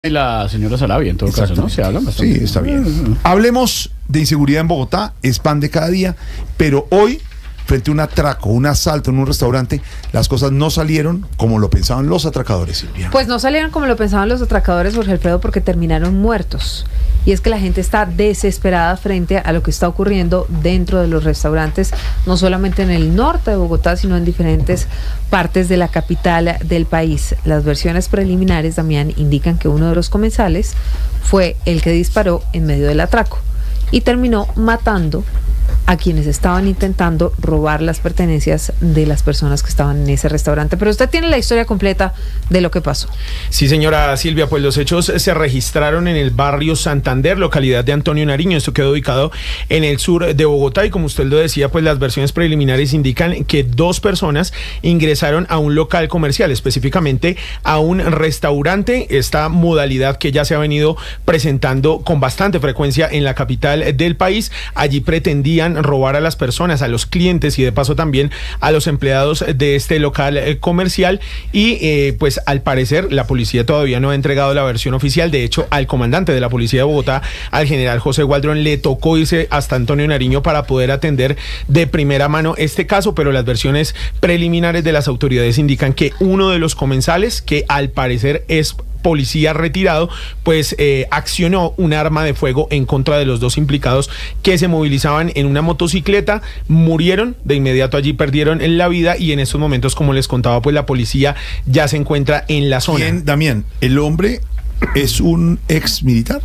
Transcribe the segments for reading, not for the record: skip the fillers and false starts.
Y la señora Sarabia, en todo caso, ¿no? Se hablan bastante. Sí, está bien. Hablemos de inseguridad en Bogotá, es pan de cada día, pero hoy, frente a un atraco, un asalto en un restaurante, las cosas no salieron como lo pensaban los atracadores, Silvia. Pues no salieron como lo pensaban los atracadores, Jorge Alfredo, porque terminaron muertos. Y es que la gente está desesperada frente a lo que está ocurriendo dentro de los restaurantes, no solamente en el norte de Bogotá, sino en diferentes partes de la capital del país. Las versiones preliminares, Damián, indican que uno de los comensales fue el que disparó en medio del atraco y terminó matando a quienes estaban intentando robar las pertenencias de las personas que estaban en ese restaurante. Pero usted tiene la historia completa de lo que pasó. Sí, señora Silvia, pues los hechos se registraron en el barrio Santander, localidad de Antonio Nariño. Esto quedó ubicado en el sur de Bogotá y como usted lo decía, pues las versiones preliminares indican que dos personas ingresaron a un local comercial, específicamente a un restaurante, esta modalidad que ya se ha venido presentando con bastante frecuencia en la capital del país. Allí pretendían robar a las personas, a los clientes y de paso también a los empleados de este local comercial y pues al parecer la policía todavía no ha entregado la versión oficial. De hecho, al comandante de la policía de Bogotá, al general José Waldron, le tocó irse hasta Antonio Nariño para poder atender de primera mano este caso, pero las versiones preliminares de las autoridades indican que uno de los comensales, que al parecer es policía retirado, pues accionó un arma de fuego en contra de los dos implicados que se movilizaban en una motocicleta, murieron de inmediato allí, perdieron la vida y en estos momentos, como les contaba, pues la policía ya se encuentra en la zona. ¿Quién, Damián? ¿El hombre es un ex militar?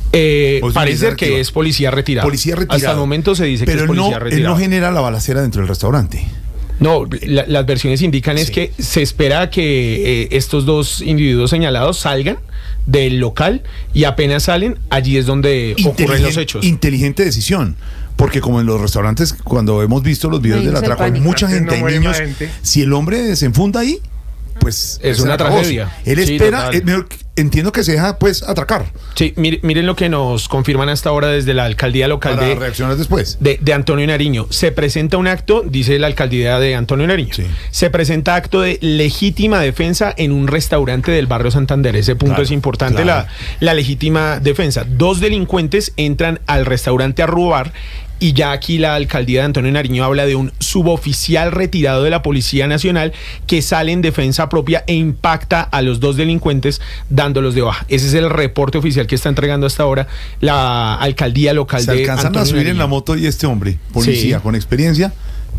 Parece que es policía retirado. Policía retirado. Hasta el momento se dice que es policía retirado. Él no genera la balacera dentro del restaurante. No, las versiones indican es que se espera que estos dos individuos señalados salgan del local y apenas salen, allí es donde ocurren los hechos. Inteligente decisión. Porque como en los restaurantes, cuando hemos visto los videos del atraco, hay mucha gente, hay niños. Si el hombre se enfunda ahí, pues es una tragedia. Él espera, entiendo que se deja pues atracar. Sí, miren lo que nos confirman hasta ahora desde la alcaldía local para reaccionar después. De Antonio Nariño. Se presenta un acto, dice la alcaldía de Antonio Nariño, se presenta acto de legítima defensa en un restaurante del barrio Santander. Ese punto es importante, la legítima defensa. Dos delincuentes entran al restaurante a robar. Y ya aquí la alcaldía de Antonio Nariño habla de un suboficial retirado de la Policía Nacional que sale en defensa propia e impacta a los dos delincuentes dándolos de baja. Ese es el reporte oficial que está entregando hasta ahora la alcaldía local de Antonio Nariño. Se alcanzan a subir en la moto y este hombre, policía con experiencia,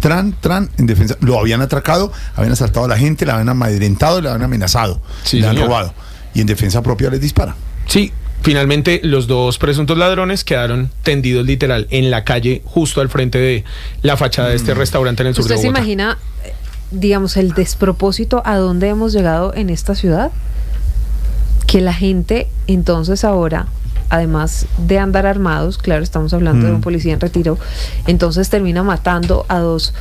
en defensa. Lo habían atracado, habían asaltado a la gente, la habían amedrentado, la habían amenazado, le han robado. Y en defensa propia les dispara. Sí. Finalmente, los dos presuntos ladrones quedaron tendidos literal en la calle justo al frente de la fachada de este restaurante en el sur de Bogotá. ¿Usted se imagina, digamos, el despropósito a dónde hemos llegado en esta ciudad? Que la gente entonces ahora, además de andar armados, claro, estamos hablando de un policía en retiro, entonces termina matando a dos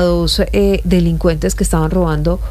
delincuentes que estaban robando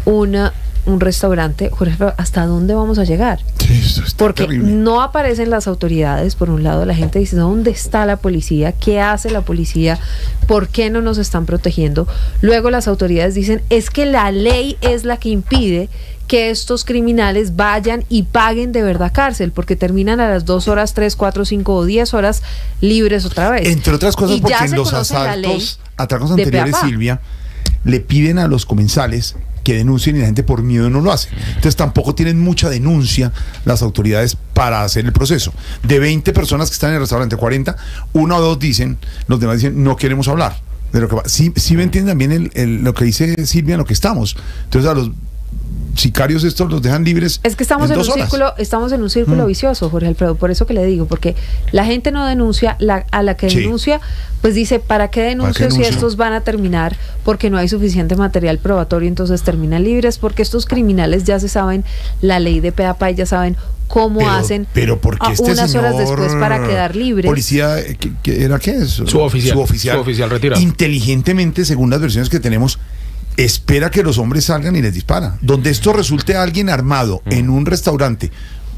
un restaurante. Jorge, ¿hasta dónde vamos a llegar? Sí, eso está porque terrible. No aparecen las autoridades. Por un lado, la gente dice, ¿dónde está la policía? ¿Qué hace la policía? ¿Por qué no nos están protegiendo? Luego las autoridades dicen, es que la ley es la que impide que estos criminales vayan y paguen de verdad cárcel, porque terminan a las 2 horas, 3, 4, 5 o 10 horas libres otra vez. Entre otras cosas, porque en los atracos anteriores, Silvia, le piden a los comensales que denuncien y la gente por miedo no lo hace. Entonces tampoco tienen mucha denuncia las autoridades para hacer el proceso. De 20 personas que están en el restaurante, 40, 1 o 2 dicen, los demás dicen, no queremos hablar de lo que va. Sí me entienden también lo que dice Silvia, en lo que estamos. Entonces a los sicarios estos los dejan libres. Es que estamos en un círculo vicioso, Jorge Alfredo, por eso que le digo, porque la gente no denuncia, a la que denuncia, pues dice, ¿para qué denuncio si estos van a terminar? Porque no hay suficiente material probatorio, entonces terminan libres, porque estos criminales ya se saben la ley de PAPA y ya saben cómo hacen porque unas horas después para quedar libres. Policía, ¿era qué? Su oficial retirado. Inteligentemente, según las versiones que tenemos, espera que los hombres salgan y les dispara. Donde esto resulte a alguien armado en un restaurante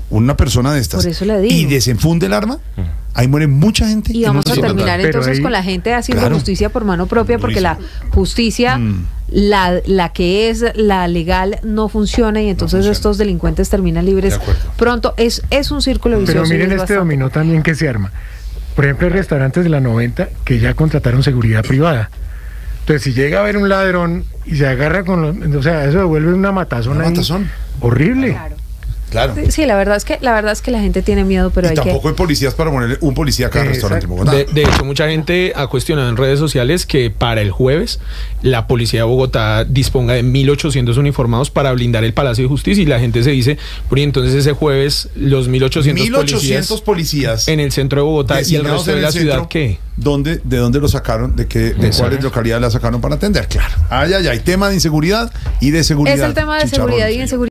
una persona de estas y desenfunde el arma, ahí muere mucha gente. Y vamos a terminar entonces con la gente haciendo justicia por mano propia, porque la justicia, la que es la legal, no funciona, y entonces estos delincuentes terminan libres pronto. Es un círculo vicioso. Pero miren este dominó también que se arma. Por ejemplo, hay restaurantes de la 90 que ya contrataron seguridad privada. Entonces, si llega a haber un ladrón y se agarra con los... O sea, eso devuelve una matazón ahí. Horrible. Claro. Sí, la verdad es que la gente tiene miedo, pero tampoco hay policías para poner un policía a cada restaurante en Bogotá. De hecho, mucha gente ha cuestionado en redes sociales que para el jueves la policía de Bogotá disponga de 1.800 uniformados para blindar el Palacio de Justicia, y la gente se dice, pero entonces ese jueves los 1.800 policías en el centro de Bogotá y el resto de la ciudad, ¿qué? ¿De dónde lo sacaron? ¿De cuáles localidades la sacaron para atender? Claro. Ay, tema de inseguridad y de seguridad. Es el tema de seguridad y inseguridad.